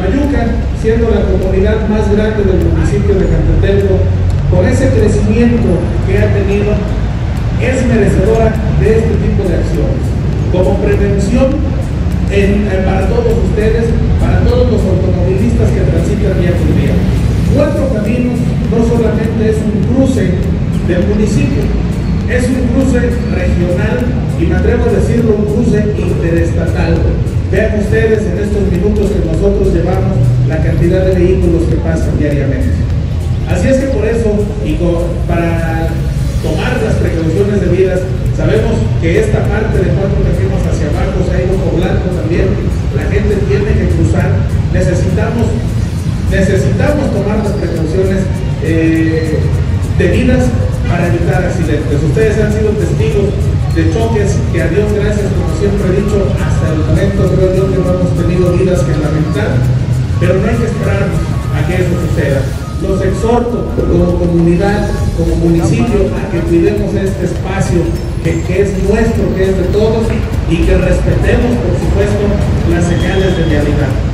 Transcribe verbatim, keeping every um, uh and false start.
Mayuca, siendo la comunidad más grande del municipio de Jantetelco, con ese crecimiento que ha tenido, es merecedora de este tipo de acciones, como prevención en, en, para todos ustedes, para todos los automovilistas que transitan día por día. Cuatro Caminos no solamente es un cruce del municipio, es un cruce regional y me atrevo a decirlo, un cruce interestatal. Vean ustedes en estos minutos que nosotros llevamos la cantidad de vehículos que pasan diariamente. Así es que por eso, y con, para tomar las precauciones debidas, sabemos que esta parte de Cuatro Caminos hacia abajo se ha ido poblando también, la gente tiene que cruzar, necesitamos, necesitamos tomar las precauciones eh, debidas para evitar accidentes. Ustedes han sido testigos de choques que a Dios gracias, como siempre he dicho, hasta el momento creo yo que no hemos tenido vidas que lamentar, pero no hay que esperarnos a que eso suceda. Los exhorto como comunidad, como municipio, a que cuidemos este espacio que, que es nuestro, que es de todos, y que respetemos, por supuesto, las señales de vialidad.